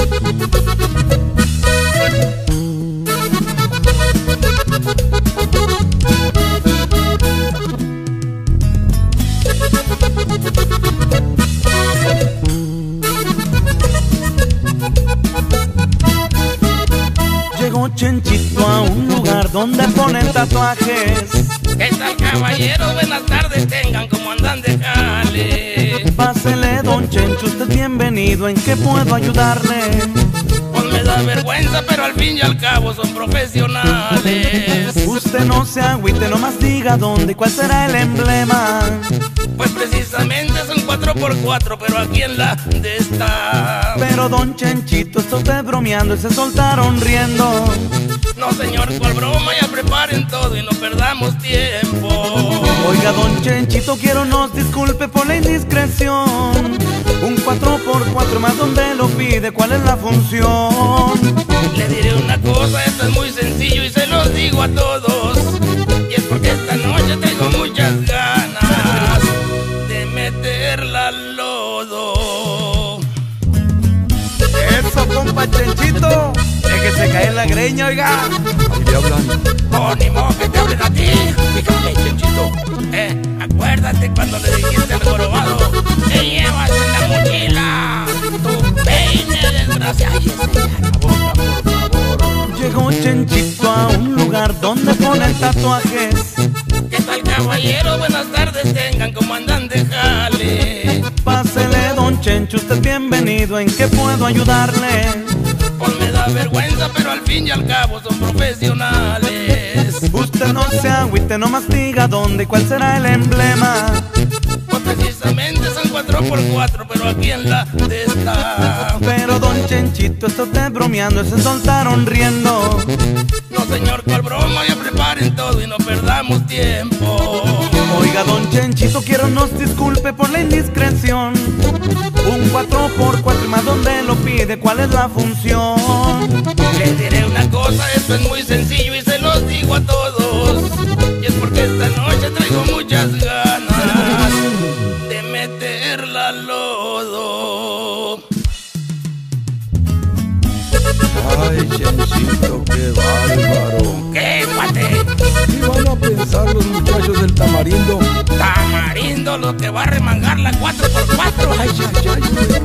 Llegó Chenchito a un lugar donde ponen tatuajes. ¿Qué tal, caballeros? Buenas tardes, tengan, como andan de jale. Pásele, don Chencho, usted bienvenido, ¿en qué puedo ayudarle? Pues me da vergüenza, pero al fin y al cabo son profesionales. Usted no se agüite, nomás diga dónde y cuál será el emblema. Pues precisamente son 4x4, pero aquí en la de esta. Pero don Chenchito, está usted bromeando y se soltaron riendo. No, señor, cual broma, ya preparen todo y no perdamos tiempo. Oiga, don Chenchito, quiero nos disculpe por la indiscreción. Un 4x4 más, ¿dónde lo pide? ¿Cuál es la función? Le diré una cosa, esto es muy sencillo y se los digo a todos. Y es porque esta noche tengo muchas ganas de meterla al lodo. Eso, compa Chenchito, déjese caer la greña, oiga. Ahí le hablan. Oh, ni modo que te hablen a ti. Fíjate, Chenchito, acuérdate cuando le dijiste al jorobado: te llevas en la mochila tu peine, desgraciado. Y ese ya la boca, por favor. Llegó Chenchito a un lugar donde ponen tatuajes. ¿Qué tal, caballero? Buenas tardes, tengan, como andan de jale. Pásele, don Chencho, usted bienvenido, ¿en qué puedo ayudarle? Pues me da vergüenza, pero al fin y al cabo son profesionales. Usted no se agüite, nomás diga dónde y cuál será el emblema. Pues precisamente son 4x4, pero aquí en la de esta. Pero don Chenchito, está usted bromeando y se soltaron riendo. No, señor, cual broma, ya preparen todo y no perdamos tiempo. Oiga, don Chenchito, quiero nos disculpe por la indiscreción. Un 4x4 más, ¿dónde lo pide? ¿Cuál es la función? Les diré una cosa, esto es muy sencillo y se los digo a todos. Y es porque esta noche traigo muchas ganas de meterla al lodo. Ay, Chenchito, qué bárbaro. ¿Qué, cuate? ¿Qué van a pensar los muchachos del Tamarindo? Tamarindo, lo que va a remangar la 4x4. Ay, ay, ay.